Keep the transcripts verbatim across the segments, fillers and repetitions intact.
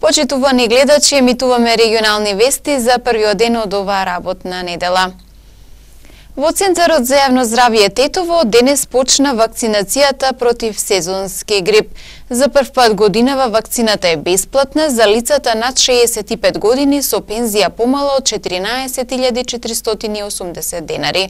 Почитувани гледачи, емитуваме регионални вести за првиот ден од оваа работна недела. Во Центарот за јавно здравје Тетово денес почна вакцинацијата против сезонски грип. За прв пат годинава вакцината е бесплатна за лицата над шеесет и пет години со пензија помало од четиринаесет илјади четиристотини и осумдесет денари.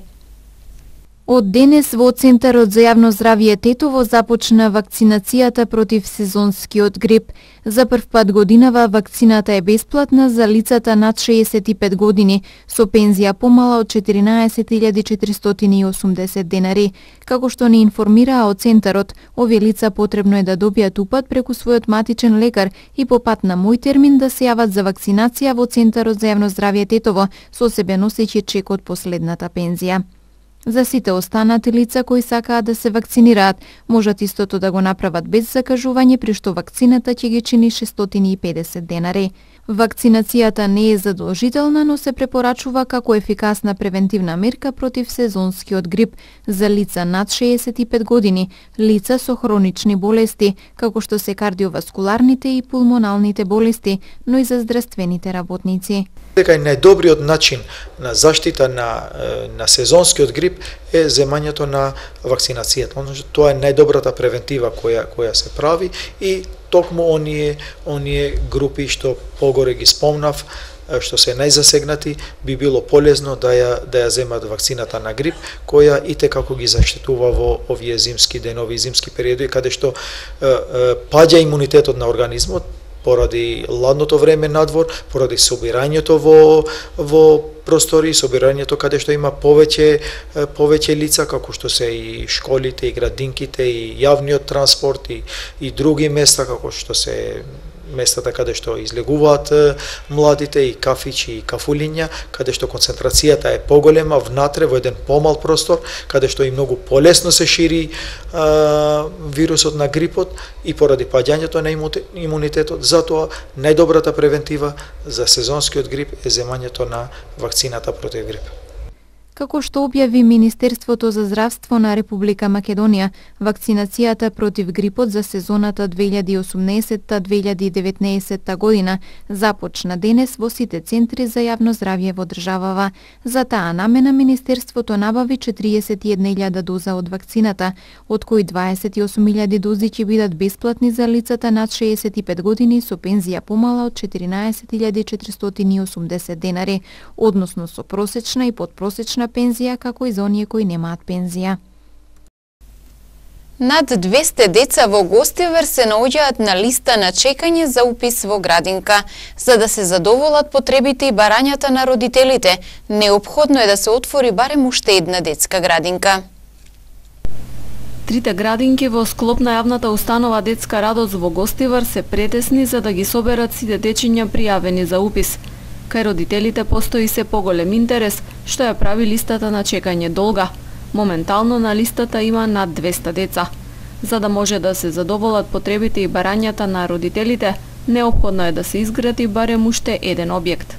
Од денес во Центарот за јавно здравје Тетово започна вакцинацијата против сезонскиот грип. За прв пат годинава вакцината е бесплатна за лицата над шеесет и пет години со пензија помала од четиринаесет илјади четиристотини и осумдесет денари. Како што ни информираа од Центарот, овие лица потребно е да добијат упат преку својот матичен лекар и по пат на мој термин да се јават за вакцинација во Центарот за јавно здравје Тетово со себе носејќи чек од последната пензија. За сите останати лица кои сакаат да се вакцинираат, можат истото да го направат без закажување, при што вакцината ќе ги чини шестстотини и педесет денари. Вакцинацијата не е задолжителна, но се препорачува како ефикасна превентивна мерка против сезонскиот грип за лица над шеесет и пет години, лица со хронични болести, како што се кардиоваскуларните и пулмоналните болести, но и за здравствените работници. Дека најдобриот начин на заштита на, на сезонскиот грип е земањето на вакцинацијата. Тоа е најдобрата превентива која која се прави и токму оние оние групи што погоре ги спомнав, што се најзасегнати, би било полезно да ја да ја земат вакцината на грип, која и те како ги заштитува во овие зимски денови, зимски периоди каде што е, е, паѓа имунитетот на организмот поради ладното време надвор, поради собирањето во во простори, собирањето каде што има повеќе повеќе лица, како што се и школите, и градинките, и јавниот транспорт, и, и други места, како што се местата каде што излегуваат младите, и кафичи, и кафулиња, каде што концентрацијата е поголема внатре во еден помал простор, каде што и многу полесно се шири а, вирусот на грипот и поради паѓањето на имунитетот. Затоа најдобрата превентива за сезонскиот грип е земањето на вакцината против грип. Како што објави Министерството за здравство на Република Македонија, вакцинацијата против грипот за сезоната две илјади и осумнаесетта две илјади и деветнаесетта година започна денес во сите центри за јавно здравје во државава. За таа намена Министерството набави четириесет и една илјада доза од вакцината, од кои дваесет и осум илјади дози ќе бидат бесплатни за лицата над шеесет и пет години со пензија помала од четиринаесет илјади четиристотини и осумдесет денари, односно со просечна и подпросечна пензија, како и за оние кои немаат пензија. Над двесте деца во Гостивар се наоѓаат на листа на чекање за упис во градинка. За да се задоволат потребите и барањата на родителите, неопходно е да се отвори барем уште една детска градинка. Трите градинки во склоп на јавната установа Детска радост во Гостивар се претесни за да ги соберат сите дечиња пријавени за упис. Кај родителите постои се поголем интерес, што ја прави листата на чекање долга. Моментално на листата има над двесте деца. За да може да се задоволат потребите и барањата на родителите, неопходно е да се изгради барем уште еден објект.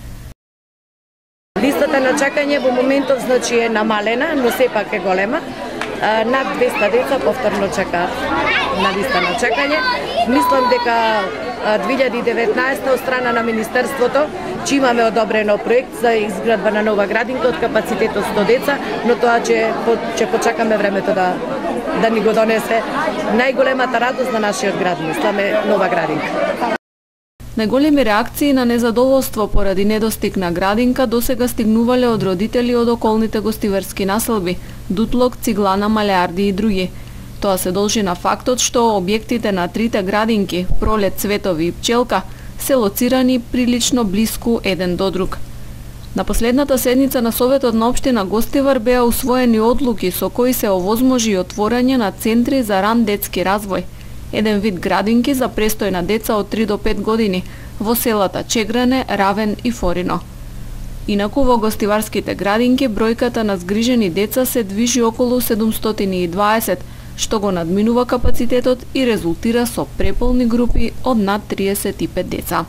Листата на чекање во моментов значи е намалена, но сепак е голема. Над двесте деца повторно чекаат на листа на чекање. Мислам дека две илјади и деветнаесетта од страна на Министерството че имаме одобрено проект за изградба на нова градинка од капацитет од сто деца, но тоа ќе ќе почекаме времето да да ни го донесе. Најголемата радост на нашиот град, мисламе, нова градинка. Најголеми реакции на незадоволство поради недостиг на градинка досега стигнувале од родители од околните гостиварски населби, Дутлок, Циглана, Малеарди и други. Тоа се должи на фактот што објектите на трите градинки, Пролет, Цветови и Пчелка, се лоцирани прилично блиску еден до друг. На последната седница на Советот на општина Гостивар беа усвоени одлуки со кои се овозможи отворање на центри за ран детски развој, еден вид градинки за престој на деца од три до пет години во селата Чегране, Равен и Форино. Инаку во гостиварските градинки бројката на згрижени деца се движи околу седумстотини и дваесет, што го надминува капацитетот и резултира со преполни групи од над триесет и пет деца.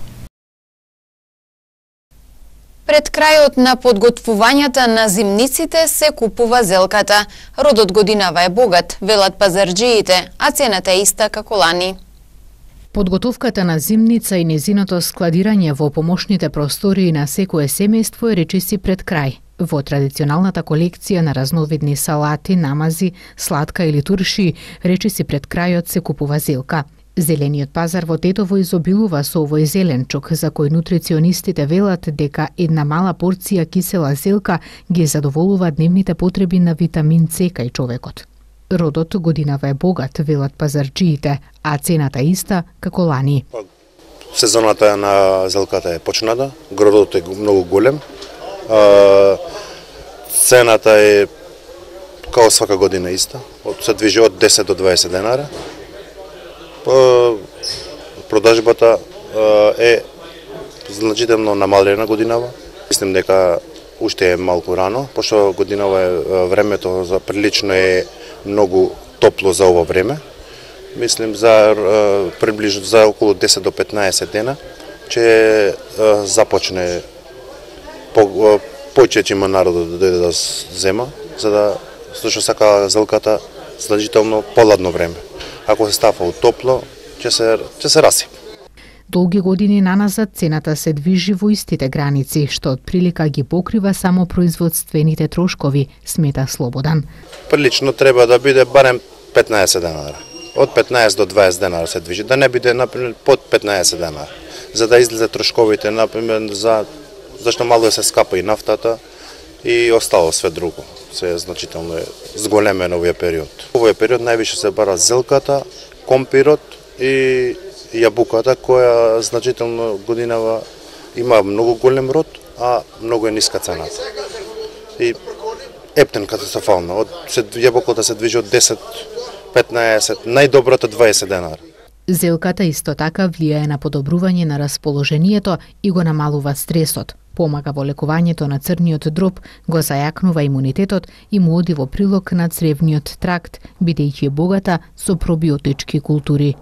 Пред крајот на подготвувањата на зимниците се купува зелката. Родот годинава е богат, велат пазарџиите, а цената е иста како лани. Подготовката на зимница и незиното складирање во помошните простории на секое семејство е речиси пред крај. Во традиционалната колекција на разновидни салати, намази, сладка или турши, речиси пред крајот се купува зелка. Зелениот пазар во Тетово изобилува со овој зеленчук, за кој нутриционистите велат дека една мала порција кисела зелка ги задоволува дневните потреби на витамин С кај човекот. Родот годинава е богат, велат пазарджиите, а цената иста како лани. Сезоната на зелката е почната, гродот е многу голем, цената е као свака година иста, се движи од десет до дваесет денара. Продажбата е значително намалена годинава. Мислим дека уште е малку рано, пошто годинава е времето за прилично е многу топло за ова време. Мислим за приближно за околу десет до петнаесет дена ќе започне по повеќе има народот да дојде да зема, за да што сака зелката значително поладно време. Ако се става у топло, ќе се ќе се раси. Долги години наназад цената се движи во истите граници, што од прилика ги покрива само производствените трошкови, смета Слободан. Прилично треба да биде барем петнаесет денара. Од петнаесет до дваесет денара се движи, да не биде например под петнаесет денара, за да излезе трошковите, например за зашто мало се скапа и нафтата и остало све друго. Се значително е зголемено овој период. Овој период највише се бара зелката, компирот и јабуката, која значително годинава има многу голем род, а многу е ниска цената. И ептен катастрофално. Од јабуката се движи од десет, петнаесет, најдоброто дваесет денара. Зелката исто така влијае на подобрување на расположението и го намалува стресот. Помага во лекувањето на црниот дроб, го зајакнува имунитетот и му оди во прилог на цревниот тракт, бидејќи е богата со пробиотички култури.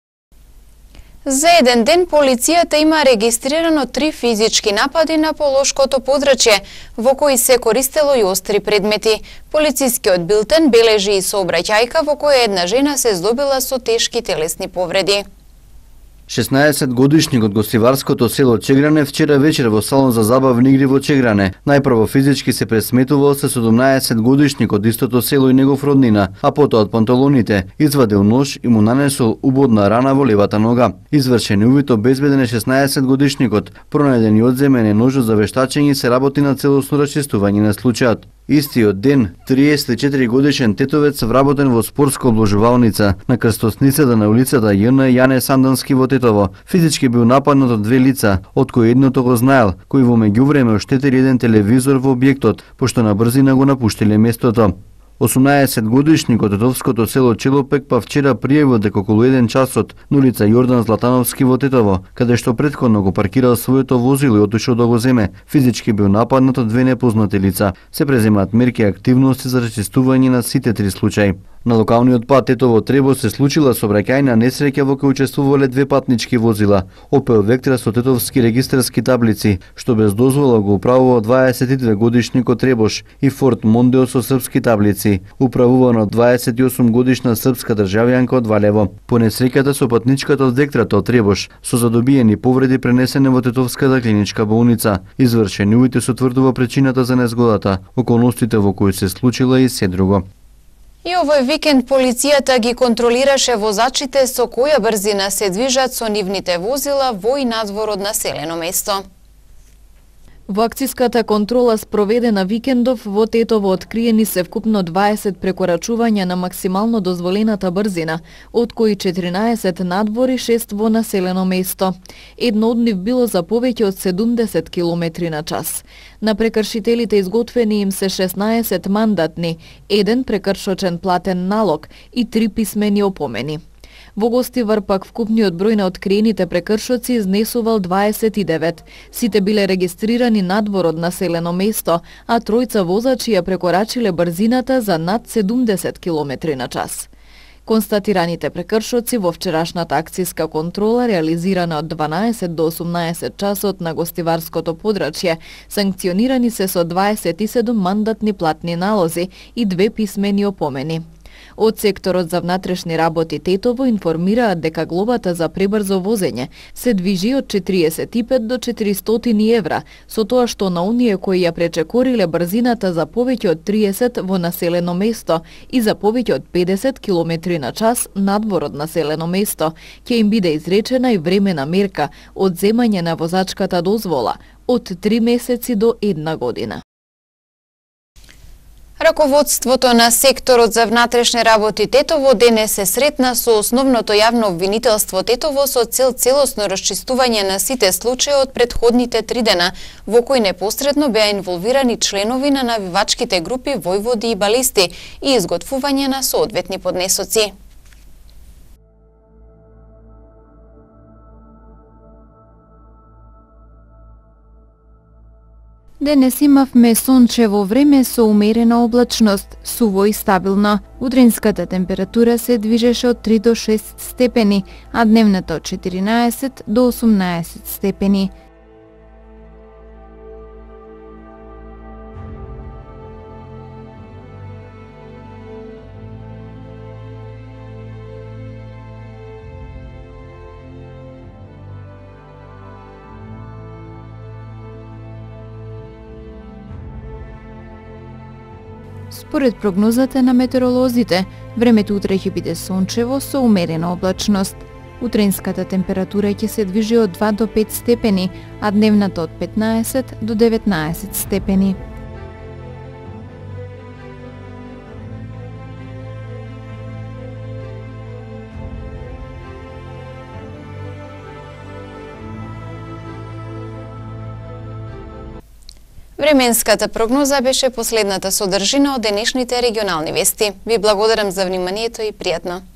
За еден ден полицијата има регистрирано три физички напади на Полошкото подрачје, во кои се користело и остри предмети. Полицискиот билтен бележи и сообраќајка во која една жена се здобила со тешки телесни повреди. шеснаесет годишник од гостиварското село Чегране вчера вечер во салон за забавни игри во Чегране. Најпрво физички се пресметувал со седумнаесет годишник од истото село и негов роднина, а потоа од панталоните извадил нож и му нанесол убодна рана во левата нога. Извршен увид обезбеден е шеснаесет годишникот. Пронајден и одземен е ножот за вештачење и се работи на целосно расчистување на случајот. Истиот ден, триесет и четири годишен тетовец вработен во спортска обложувалница на крстосницата на улицата Ј Н Јане Сандански во Тетово. Физички бил нападнат од две лица, од кои едното го знаел, кој во меѓувреме оштетили еден телевизор во објектот, пошто на брзина го напуштиле местото. осумнаесет годишник од тетовското село Челопек па вчера пријавил дека околу еден часот на улица Јордан Златановски во Тетово, каде што претходно го паркирал своето возило и отишол да го земе, физички бил нападнат од две непознати лица. Се преземаат мерки и активности за расчистување на сите три случаи. На локалниот пат Тетово Требо се случила сообраќајна несреќа во која учествувале две патнички возила, Опел Вектра со тетовски регистарски таблици, што без дозвола го управува дваесет и две годишникот Требош, и Форд Мондео со српски таблици, управувано од дваесет и осум годишна српска државјанка од Валево. По несреќата со патничката од Вектрата од Требош, со задобиени повреди пренесене во Тетовската клиничка болница. Извршени увид се утврдува причината за незгодата, околностите во кои се случила и се друго. И овој викенд полицијата ги контролираше возачите со која брзина се движат со нивните возила во и надвор од населено место. Во акциската контрола спроведена викендов во Тетово откриени се вкупно дваесет прекорачувања на максимално дозволената брзина, од кои четиринаесет надвор и шест во населено место. Едно од нив било за повеќе од седумдесет километри на час. На прекршителите изготвени им се шеснаесет мандатни, еден прекршочен платен налог и три писмени опомени. Во Гостивар пак вкупниот број на откриените прекршоци изнесувал дваесет и девет. Сите биле регистрирани надвор од населено место, а тројца возачи ја прекорачиле брзината за над седумдесет километри на час. Констатираните прекршоци во вчерашната акциска контрола, реализирана од дванаесет до осумнаесет часот на Гостиварското подрачје, санкционирани се со дваесет и седум мандатни платни налози и две писмени опомени. Од секторот за внатрешни работи Тетово информираат дека глобата за пребрзо возење се движи од четириесет и пет до четиристотини евра, со тоа што на оние кои ја пречекориле брзината за повеќе од триесет во населено место и за повеќе од педесет километри на час надвор од населено место, ќе им биде изречена и времена мерка од земање на возачката дозвола од три месеци до една година. Раководството на секторот за внатрешни работи Тетово денес се сретна со основното јавно обвинителство Тетово со цел целосно расчистување на сите случаи од претходните три дена, во кои непосредно беа инволвирани членови на навивачките групи војводи и балисти и изготвување на соодветни поднесоци. Денес имавме сончево време со умерена облачност, суво и стабилно. Утринската температура се движеше од три до шест степени, а дневната од четиринаесет до осумнаесет степени. Според прогнозата на метеоролозите, времето утре ќе биде сончево со умерена облачност. Утринската температура ќе се движи од два до пет степени, а дневната од петнаесет до деветнаесет степени. Временската прогноза беше последната содржина од денешните регионални вести. Ви благодарам за вниманието и пријатно.